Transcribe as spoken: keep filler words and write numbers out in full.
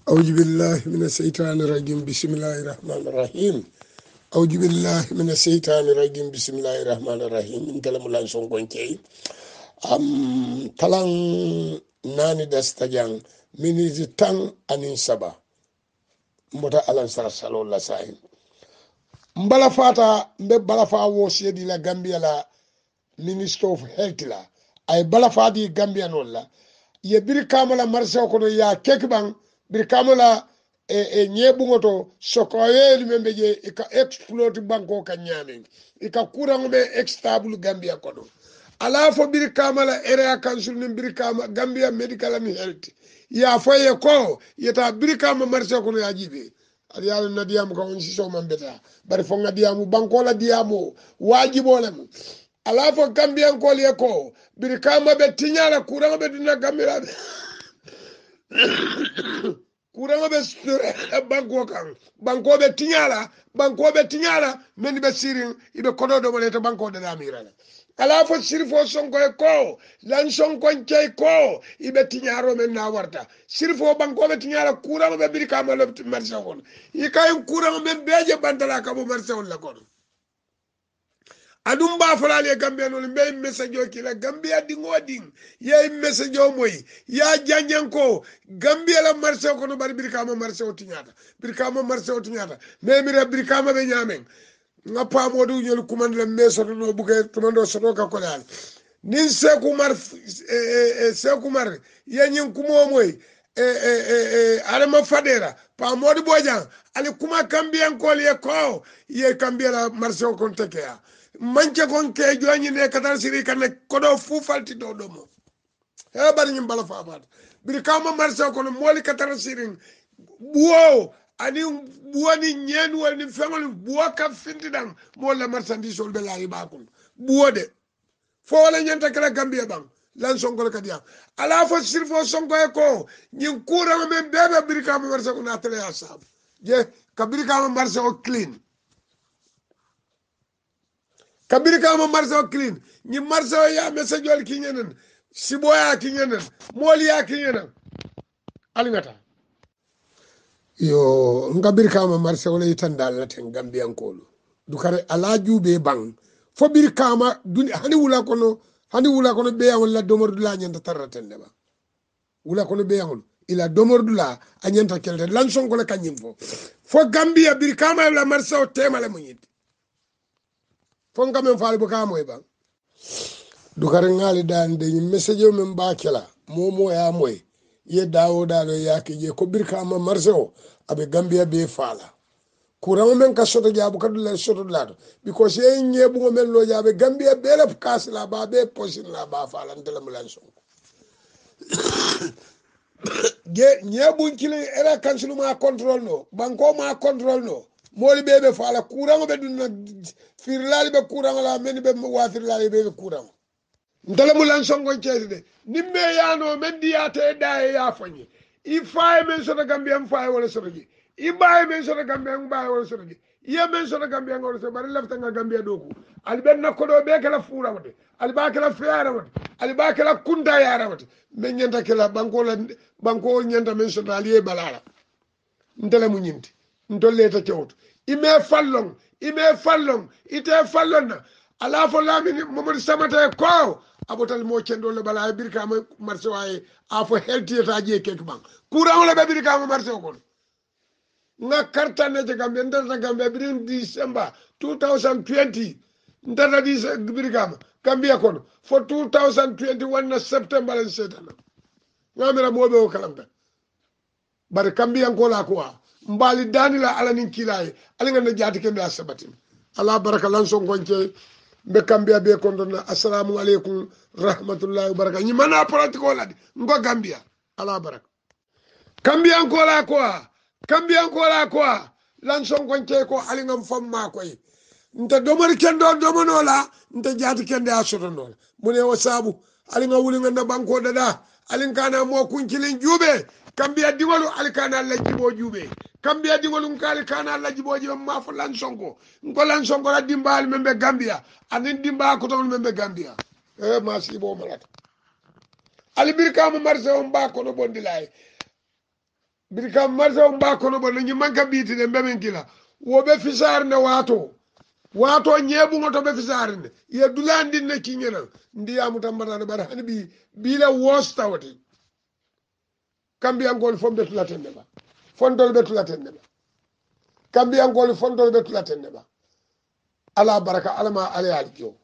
أعوذ بالله من الشيطان الرجيم بسم الله الرحمن الرحيم أعوذ بالله من الشيطان الرجيم بسم الله الرحمن الرحيم إن كلام الله سونكون كي أم تلان ناني دستجان من زتان أنين سبا مبتا ألان سرسالو الله ساين mbala fata mbe bala fa wo sedi la Gambia la Minister of Health la ay bala fadi Gambia non la ye bir kamala marse ko no ya kekbang bir kamala e e nyebungoto sokoyel membe je e ka exploit banko ka nyame e ka kurango be extable Gambia ko do ala fo bir kamala area council ni bir kama Gambia medical and health ya foye ko yeta bir kama marse ko no ya jibe ali yalla na diamu ko on si so man beta bari fo nga diamu banko la diamu wajibo lem ala fo Gambian ko le ko bir kama be tinyala kurango be dina Gambia kurango be banko kan banko be tinyala banko be tinyala men be sirin ibe kodo do mo to banko de amira ala fo sirfo sonko e ko lan sonko kay ko ibe tinyaro men na warta sirfo banko be tinyala kurango be bir kama lo marché on yi kay kurango men beje bandala ka bo marché on la ko adum ba falale Gambia no be message o kila Gambia di ngoding ye message o moy ya janjanko Gambia la marché ko no bari bir kama marché o tinyata bir kama marché o tinyata me mi re bir kama be nyamen nga pa modu ñol kuman le meso no buke tumando soto ka ko dal nin Seku Mar e Seku Mar ye ñin kumo moy e e e adama fadera pa modu bojan ali kuma Gambian ko le ko ye Gambia la marché ko tekeya manche kon ke joñi ne katar siri kan ko do fu falti do do mo e bari ñim bala fa bat bir kama marché ko no moli katar siri buo ani buoni ñen woni fengol buo ka fintidan mo la marchandise sol be la ibakul buo de fo la ñanta kala Gambia bang lan sonko ka dia ala fo sirfo sonko e ko ñin kura men bebe birka mo marché ko na tele asab je ka birka mo marché o clean ka birka mo marché o clean ñi marché o ya message wal ki ñenen siboya ki ñenen moli ya ki ñenen alingata yo ngabir kama marché wala itandal la ten Gambian kolo dukare ala jube bang fo bir kama duni hani wula kono hani wula kono be wala domor dula nyanta tarraten de ba wula kono be yangol ila domor dula anyanta kelde lan son ko la kanyim fo fo Gambia bir kama la marché o tema la munyit fo ngam faal bu kama e bang dukare ngali dan de message o men ba kala momo ya moy ye dawo dalo yake je ko bir kama marché o abe Gambia be fala kurango men ka soto jabu kadula soto lado because ye nyebu men lo jabe Gambia be la kas la ba be posin la ba fala ndela mulan son ge nyebu kile era council ma control no banko ma control no moli be be fala kurango be dunna firlali be kurango la men be wa firlali be kurango ndela mulan son gon cede nimme yano men diate dae ya fanyi i faye men soto Gambia m faye wala soto ji i baye men soto Gambia m baye wala soto ji iya men soto Gambia wala soto bari lafta nga Gambia doku ali ben nakodo be kala fura wate ali ba kala fiara wate ali ba kala kunta yara wate men nyanta kala banko la banko nyanta men soto ali e balala ndele mu nyinti ndolle ta cewto i me fallong i me fallong ite fallonna ala fo lamini Mamadou Samata ko abotal mo cendo le bala birka ma marché waye afo helti ta je kek bang courant le be birka ma marché ko nga karta ne de Gambia ndata Gambia birin December twenty twenty ndata di birka ma Gambia ko for twenty twenty-one na September en setana ngamira mobe o kalamba bar Gambia ko la ko mbali danila ala nin kilay ala nga jati ken da sabatin ala baraka lan so gonce be Gambia be kondona assalamu alaikum rahmatullahi wa barakatuh ni mana pratico la ngo Gambia ala baraka Gambia ko la ko Gambia ko la ko lan son gonce ko ali ngam famma koy nta domar kendo domono la nta jati kende asoto non mune o sabu ali nga wuli nganda banko dada ali kana mo kunkilin jube Gambia diwalu ali kana la jibo jube Gambia diwalu ngali kana la jibo jube ma fa lan sonko ngo lan sonko la dimbal membe Gambia anin dimba ko ton membe Gambia e ma si bo malata ali bir kam marse on ba ko no bondi lay birka marsa mba kono bo ni manka biti de mbemen kila wo be fisar ne wato wato nyebu ngoto be fisar ne ye dulandi ne kinyena ndi amu tambata ne bara hani bi bila wosta wati kambi angol fombe tulatende ba fondol be tulatende ba kambi angol fondol be tulatende ba ala baraka alama ala aljo